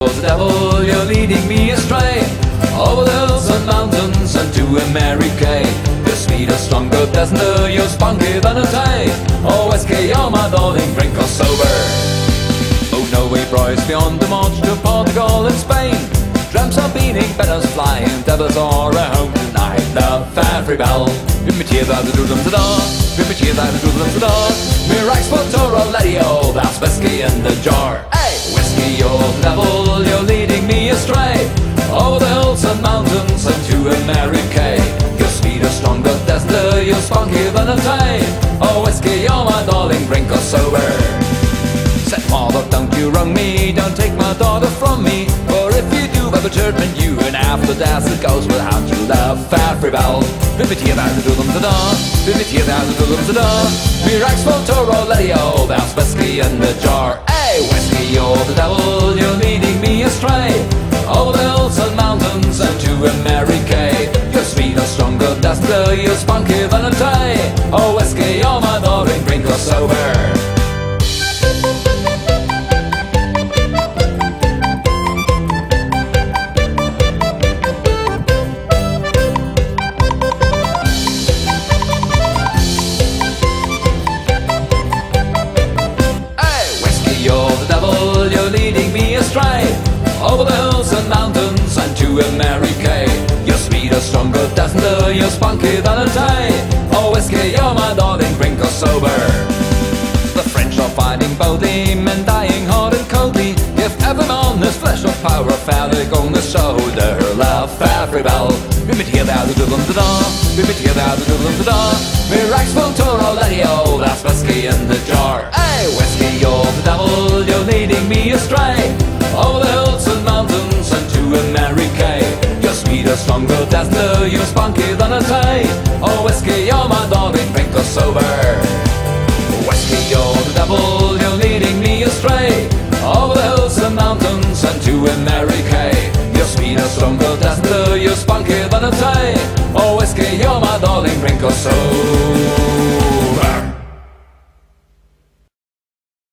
The devil, you're leading me astray, over the hills and mountains and to America. You're sweeter, stronger, pleasanter, you're spunkier than a tie. Oh, whiskey, you're my darling, drink or sober. Oh, no way, boys, beyond the march to Portugal and Spain. Drums are beating, banners flying, devils are around tonight. The Fairy Bell, with me tears out the doodlum to da, with me tears out the doodlum to da. Me racks for Toro, Letty, oh, that's whiskey in the jar. Hey, whiskey, you're the devil, you're leading me astray, over the hills and mountains and to America. You're sweeter, stronger, pleasanter, you're spunkier than a tie. Oh, whiskey, you're my darling, drink or sober. Said father, don't you wrong me, don't take my daughter from me, for if you do, I've a judgment you, and after that it goes without you. The Fairy Bell, with me tears out the doodlum to da, with me tears out the doodlum to da. Me racks for Toro, Letty, oh, that's whiskey in the jar. Hey, whiskey, you're the devil, you're leading me astray, over the hills and mountains and to America. You're sweeter, stronger, pleasanter, you're spunkier than a tie. Oh, whiskey, you're my darling, drink or sober. You're leading me astray, over the hills and mountains and to America. You're sweeter, stronger, pleasanter, you're spunkier than a tie. Oh, whiskey, you're my darling, drink or sober. The French are fighting boldly, men dying hard and coldly. If every man has flesh or power, phallic on the shoulder. La Fairy Bell, we meet here there the doodlum to da, we meet here there the doodlum to da. Me racks full Toro, Letty, oh, that's whiskey in the jar. Hey, whiskey, you're the devil, you're leading me astray, over the hills and mountains and to America. You're sweeter, stronger, pleasanter, you're spunkier than a tie. Oh, whiskey, you're my darling, drink or sober. Whiskey, you're the devil, you're leading me astray, over the hills and mountains and to America. You're sweeter, stronger, pleasanter, you're spunkier than a tie. Oh, whiskey, you're my darling, drink or sober.